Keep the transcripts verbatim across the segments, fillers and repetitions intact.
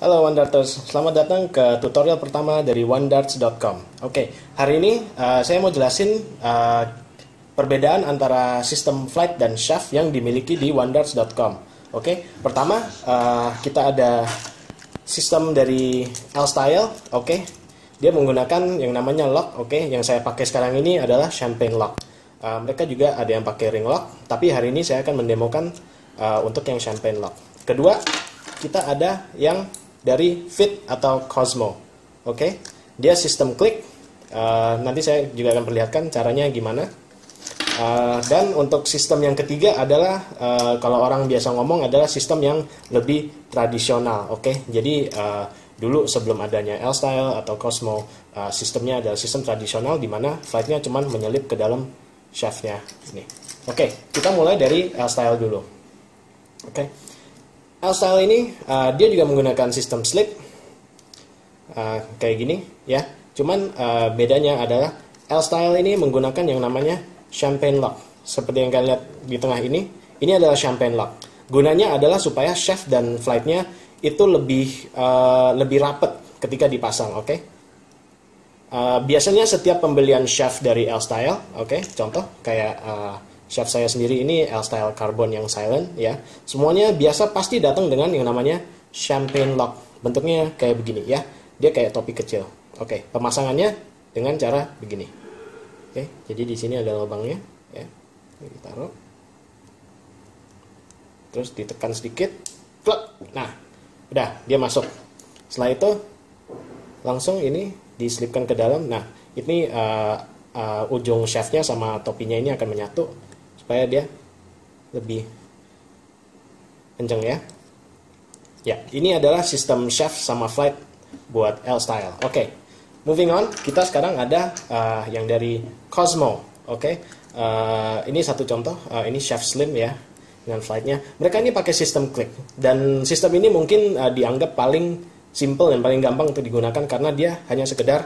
Halo OneDarters, selamat datang ke tutorial pertama dari one darts dot com. Oke, hari ini uh, saya mau jelasin uh, perbedaan antara sistem flight dan shaft yang dimiliki di one darts dot com. Oke, pertama uh, kita ada sistem dari L-Style. Oke, dia menggunakan yang namanya lock. Oke, yang saya pakai sekarang ini adalah champagne lock. Uh, mereka juga ada yang pakai ring lock, tapi hari ini saya akan mendemokan uh, untuk yang champagne lock. Kedua, kita ada yang dari Fit atau Cosmo. Oke, dia sistem klik. Uh, nanti saya juga akan perlihatkan caranya gimana. Uh, dan untuk sistem yang ketiga adalah uh, kalau orang biasa ngomong adalah sistem yang lebih tradisional. Oke, jadi uh, dulu sebelum adanya L-Style atau Cosmo, uh, sistemnya adalah sistem tradisional di mana flightnya cuma menyelip ke dalam shaftnya. Ini. Oke, kita mulai dari L-Style dulu. Oke. L-Style ini uh, dia juga menggunakan sistem slip uh, kayak gini ya. Cuman uh, bedanya adalah L-Style ini menggunakan yang namanya champagne lock. Seperti yang kalian lihat di tengah ini, ini adalah champagne lock. Gunanya adalah supaya shaft dan flightnya itu lebih uh, lebih rapat ketika dipasang. Oke. Okay? Uh, biasanya setiap pembelian shaft dari L-Style, oke, okay, contoh kayak uh, shaft saya sendiri ini L-Style carbon yang silent ya. Semuanya biasa pasti datang dengan yang namanya champagne lock. Bentuknya kayak begini ya. Dia kayak topi kecil. Oke, pemasangannya dengan cara begini. Oke, jadi di sini ada lubangnya ya. Ini ditaruh. Terus ditekan sedikit. Plek. Nah, udah dia masuk. Setelah itu langsung ini diselipkan ke dalam. Nah, ini uh, uh, ujung shaftnya sama topinya ini akan menyatu supaya dia lebih kenceng ya. Ya, ini adalah sistem shaft sama flight buat L-Style. Oke, okay. Moving on, kita sekarang ada uh, yang dari Cosmo. Oke, okay. uh, ini satu contoh. Uh, ini shaft slim ya dengan flightnya. Mereka ini pakai sistem klik dan sistem ini mungkin uh, dianggap paling simple dan paling gampang untuk digunakan karena dia hanya sekedar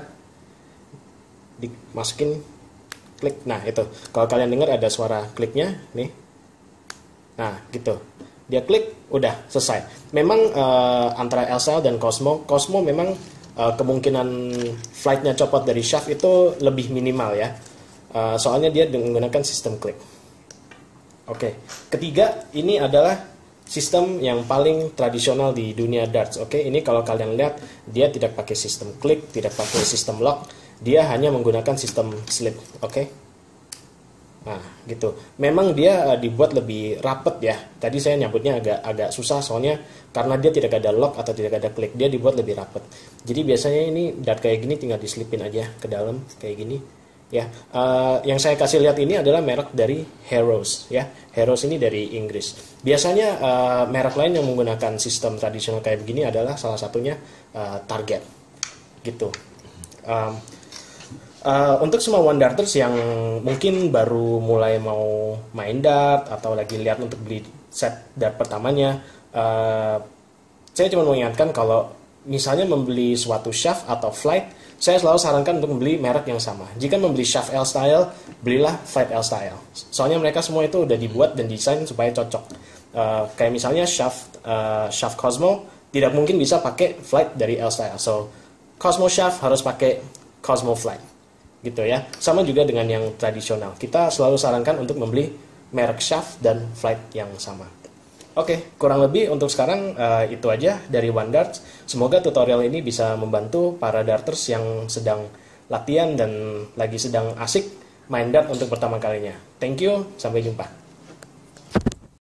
dimasukin klik. Nah, itu. Kalau kalian dengar ada suara kliknya, nih. Nah, gitu. Dia klik, udah selesai. Memang uh, antara L-Style dan Cosmo, Cosmo memang uh, kemungkinan flightnya copot dari shaft itu lebih minimal ya. Uh, soalnya dia menggunakan sistem klik. Oke. Ketiga, ini adalah sistem yang paling tradisional di dunia darts. Oke, ini kalau kalian lihat, dia tidak pakai sistem klik, tidak pakai sistem lock. Dia hanya menggunakan sistem slip, oke? Okay? Nah, gitu. Memang dia uh, dibuat lebih rapet ya. Tadi saya nyebutnya agak agak susah soalnya karena dia tidak ada lock atau tidak ada klik. Dia dibuat lebih rapet. Jadi biasanya ini dart kayak gini tinggal diselipin aja ke dalam kayak gini. Ya, uh, yang saya kasih lihat ini adalah merek dari Heroes ya. Heroes ini dari Inggris. Biasanya uh, merek lain yang menggunakan sistem tradisional kayak begini adalah salah satunya uh, Target, gitu. Um, Uh, untuk semua one darters yang mungkin baru mulai mau main dart atau lagi lihat untuk beli set dart pertamanya, uh, saya cuma mengingatkan kalau misalnya membeli suatu shaft atau flight, saya selalu sarankan untuk membeli merek yang sama. Jika membeli shaft L-Style, belilah flight L-Style. Soalnya mereka semua itu udah dibuat dan desain supaya cocok. Uh, kayak misalnya shaft uh, shaft Cosmo tidak mungkin bisa pakai flight dari L-Style. So Cosmo shaft harus pakai Cosmo flight. Gitu ya. Sama juga dengan yang tradisional. Kita selalu sarankan untuk membeli merek shaft dan flight yang sama. Oke, kurang lebih untuk sekarang uh, itu aja dari One Darts. Semoga tutorial ini bisa membantu para darters yang sedang latihan dan lagi sedang asik main dart untuk pertama kalinya. Thank you, sampai jumpa.